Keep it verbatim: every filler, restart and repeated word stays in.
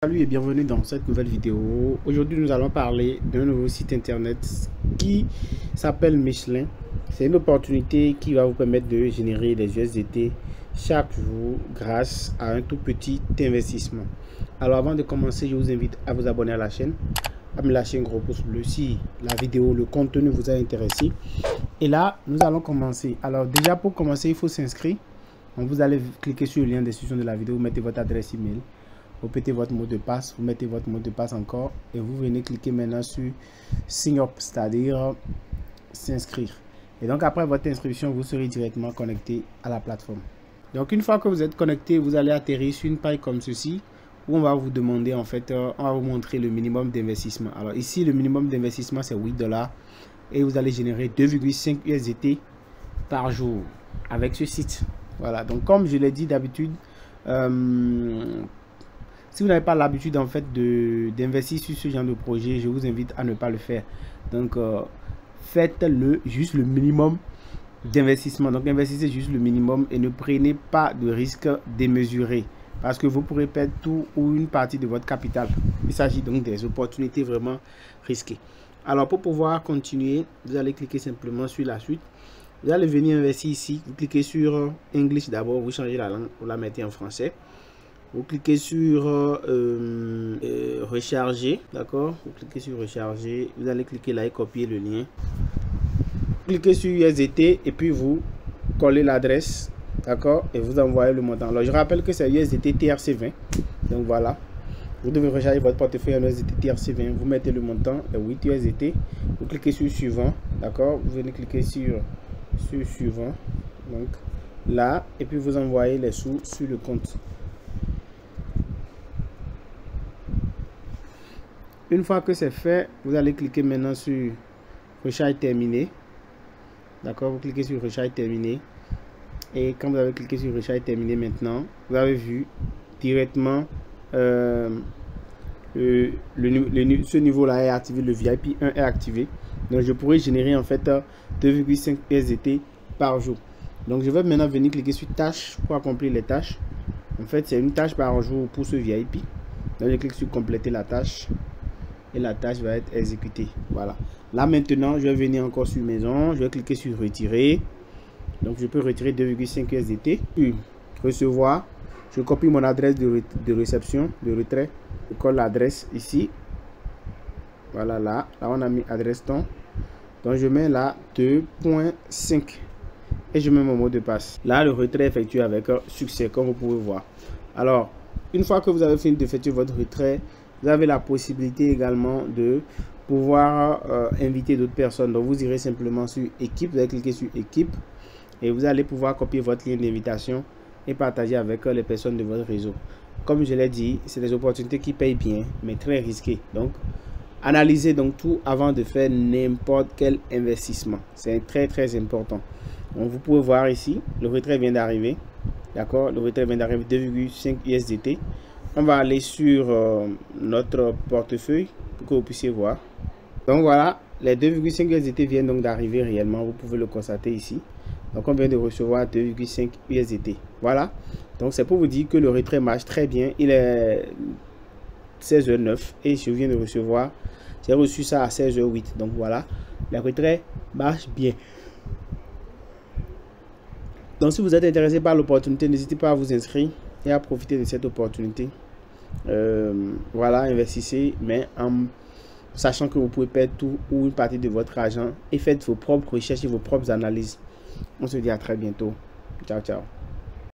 Salut et bienvenue dans cette nouvelle vidéo. Aujourd'hui nous allons parler d'un nouveau site internet qui s'appelle Michelin. C'est une opportunité qui va vous permettre de générer des U S D T chaque jour grâce à un tout petit investissement. Alors avant de commencer, je vous invite à vous abonner à la chaîne, à me lâcher un gros pouce bleu si la vidéo, le contenu vous a intéressé. Et là nous allons commencer. Alors déjà pour commencer il faut s'inscrire. Donc vous allez cliquer sur le lien de description de la vidéo, vous mettez votre adresse email. Vous mettez votre mot de passe, vous mettez votre mot de passe encore et vous venez cliquer maintenant sur Sign Up, c'est-à-dire s'inscrire. Et donc après votre inscription, vous serez directement connecté à la plateforme. Donc une fois que vous êtes connecté, vous allez atterrir sur une page comme ceci où on va vous demander en fait, euh, on va vous montrer le minimum d'investissement. Alors ici, le minimum d'investissement c'est huit dollars et vous allez générer deux virgule cinq U S D T par jour avec ce site. Voilà, donc comme je l'ai dit d'habitude, euh, si vous n'avez pas l'habitude en fait de d'investir sur ce genre de projet, je vous invite à ne pas le faire. Donc euh, faites-le juste le minimum d'investissement. Donc investissez juste le minimum et ne prenez pas de risques démesurés parce que vous pourrez perdre tout ou une partie de votre capital. Il s'agit donc des opportunités vraiment risquées. Alors pour pouvoir continuer, vous allez cliquer simplement sur la suite. Vous allez venir investir ici. Vous cliquez sur English d'abord, vous changez la langue, vous la mettez en français. Vous cliquez sur euh, euh, recharger, d'accord? Vous cliquez sur recharger, vous allez cliquer là et copier le lien. Vous cliquez sur U S D T et puis vous collez l'adresse, d'accord? Et vous envoyez le montant. Alors je rappelle que c'est U S D T T R C vingt. Donc voilà, vous devez recharger votre portefeuille en U S D T T R C vingt. Vous mettez le montant, huit U S D T. Vous cliquez sur suivant, d'accord? Vous venez cliquer sur, sur suivant, donc là, et puis vous envoyez les sous sur le compte. Une fois que c'est fait, vous allez cliquer maintenant sur recharge terminé. D'accord, vous cliquez sur recharge terminé. Et quand vous avez cliqué sur recharge terminé maintenant, vous avez vu directement euh, le, le, le, ce niveau-là est activé, le V I P un est activé. Donc je pourrais générer en fait deux virgule cinq U S D T par jour. Donc je vais maintenant venir cliquer sur tâches pour accomplir les tâches. En fait, c'est une tâche par jour pour ce V I P. Donc je clique sur compléter la tâche. Et la tâche va être exécutée. Voilà. Là maintenant, je vais venir encore sur maison. Je vais cliquer sur retirer. Donc je peux retirer deux virgule cinq U S D T. Puis recevoir. Je copie mon adresse de, de réception, de retrait. Je colle l'adresse ici. Voilà là. Là on a mis adresse ton. Donc je mets là deux point cinq. Et je mets mon mot de passe. Là le retrait est effectué avec succès comme vous pouvez voir. Alors une fois que vous avez fini d'effectuer votre retrait, vous avez la possibilité également de pouvoir euh, inviter d'autres personnes. Donc vous irez simplement sur équipe, vous allez cliquer sur équipe et vous allez pouvoir copier votre lien d'invitation et partager avec les personnes de votre réseau. Comme je l'ai dit, c'est des opportunités qui payent bien mais très risquées. Donc analysez donc tout avant de faire n'importe quel investissement. C'est très très important. Donc vous pouvez voir ici, le retrait vient d'arriver. D'accord, le retrait vient d'arriver, deux virgule cinq U S D T. On va aller sur euh, notre portefeuille pour que vous puissiez voir. Donc voilà, les deux virgule cinq U S D T viennent donc d'arriver réellement. Vous pouvez le constater ici. Donc on vient de recevoir deux virgule cinq U S D T. Voilà. Donc c'est pour vous dire que le retrait marche très bien. Il est seize heures neuf et je viens de recevoir. J'ai reçu ça à seize heures huit. Donc voilà, le retrait marche bien. Donc si vous êtes intéressé par l'opportunité, n'hésitez pas à vous inscrire et à profiter de cette opportunité. Euh, voilà, investissez, mais en sachant que vous pouvez perdre tout ou une partie de votre argent et faites vos propres recherches et vos propres analyses. On se dit à très bientôt. Ciao, ciao.